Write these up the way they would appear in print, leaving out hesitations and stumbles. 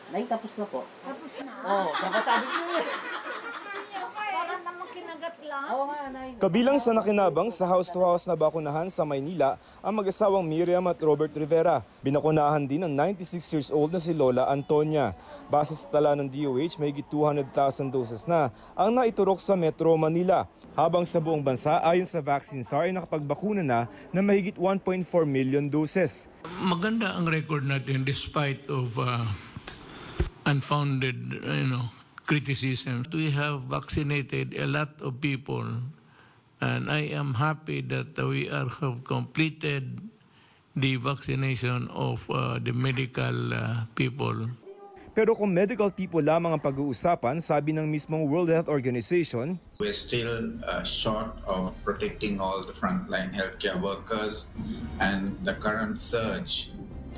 Nay, tapos na po. Tapos na? Oo, sabi ko eh. Parang naman kinagat lang. Oo nga, Nay. Kabilang sa nakinabang sa house-to-house na bakunahan sa Maynila ang mag-asawang Miriam at Robert Rivera. Binakunahan din ang 96 years old na si Lola Antonia. Base sa tala ng DOH, may 200,000 doses na ang naiturok sa Metro Manila. Habang sa buong bansa, ayon sa Vaccine SAR ay nakapagbakuna na mahigit 1.4 million doses. Maganda ang record natin despite of unfounded, criticism. We have vaccinated a lot of people, and I am happy that we have completed the vaccination of the medical people. Pero kung medical people lamang ang pag-uusapan, sabi ng mismong World Health Organization, we're still short of protecting all the frontline healthcare workers, and the current surge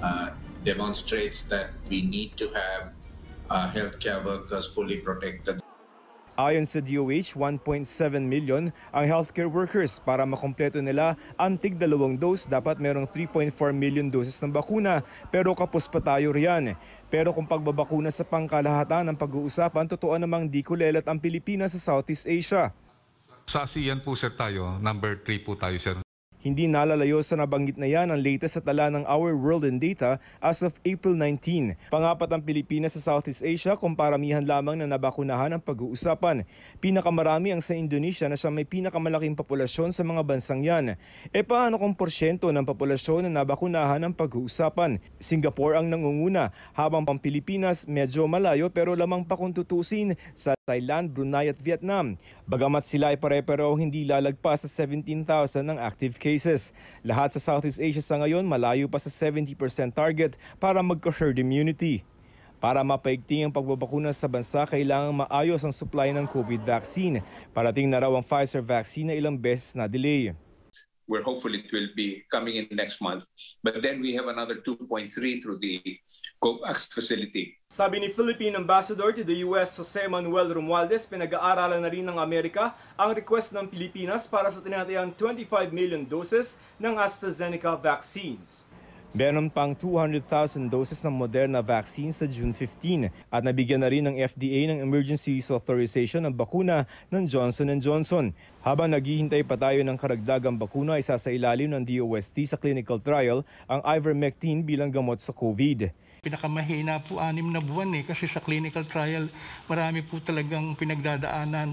demonstrates that we need to have healthcare workers fully protected. Ayon sa DOH, 1.7 million ang healthcare workers. Para makompleto nila ang tig-2 dose, dapat merong 3.4 million doses ng bakuna. Pero kapos pa tayo riyan. Pero kung pagbabakuna sa pangkalahatan ng pag-uusapan, totoo namang di kulelat ang Pilipinas sa Southeast Asia. Sa ASEAN po sir tayo, number 3 po tayo sir. Hindi nalalayo sa nabanggit na yan ang latest sa tala ng Our World in Data as of April 19. Pangapat ang Pilipinas sa Southeast Asia kung paramihan lamang na nabakunahan ang pag-uusapan. Pinakamarami ang sa Indonesia na siya may pinakamalaking populasyon sa mga bansang yan. E paano kung porsyento ng populasyon na nabakunahan ang pag-uusapan? Singapore ang nangunguna, habang pang Pilipinas medyo malayo pero lamang pa kung tutusin sa Thailand, Brunei at Vietnam. Bagamat sila ay pare-pareho hindi lalagpas sa 17,000 ng active cases. Lahat sa Southeast Asia sa ngayon malayo pa sa 70% target para magka-herd immunity. Para mapaigting ang pagbabakuna sa bansa, kailangang maayos ang supply ng COVID vaccine. Parating na raw ang Pfizer vaccine na ilang beses na delay. We're hopeful it will be coming in next month. But then we have another 2.3 through the COVAX facility. Sabi ni Philippine Ambassador to the US, Jose Manuel Romualdez, pinag-aaralan na rin ng Amerika ang request ng Pilipinas para sa tinatayang 25 million doses ng AstraZeneca vaccines. Meron pang 200,000 doses ng Moderna vaccine sa June 15 at nabigyan na rin ng FDA ng emergency use authorization ng bakuna ng Johnson & Johnson. Habang naghihintay pa tayo ng karagdagang bakuna, isa sa ilalim ng DOST sa clinical trial ang ivermectin bilang gamot sa COVID. Pinakamahina po 6 na buwan kasi sa clinical trial marami po talagang pinagdadaanan.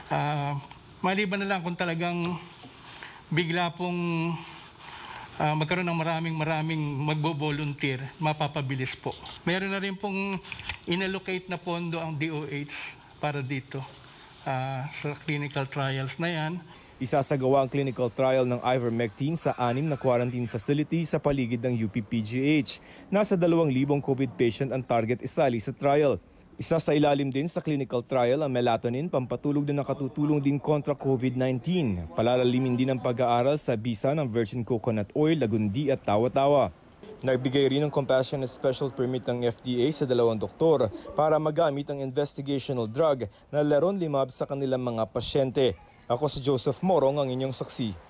Maliban na lang kung talagang bigla pong magkaroon ng maraming magbo-volunteer, mapapabilis po. Meron na rin pong inallocate na pondo ang DOH para dito sa clinical trials na yan. Isasagawa ang clinical trial ng ivermectin sa 6 na quarantine facility sa paligid ng UP-PGH. Nasa 2,000 COVID patient ang target isali sa trial. Isa sa ilalim din sa clinical trial ang melatonin, pampatulog na nakatutulong din kontra COVID-19. Palalalimin din ang pag-aaral sa bisa ng virgin coconut oil, lagundi at tawa-tawa. Nagbigay rin ng compassionate special permit ng FDA sa 2 doktor para magamit ang investigational drug na leronlimab sa kanilang mga pasyente. Ako si Joseph Morong, ang inyong saksi.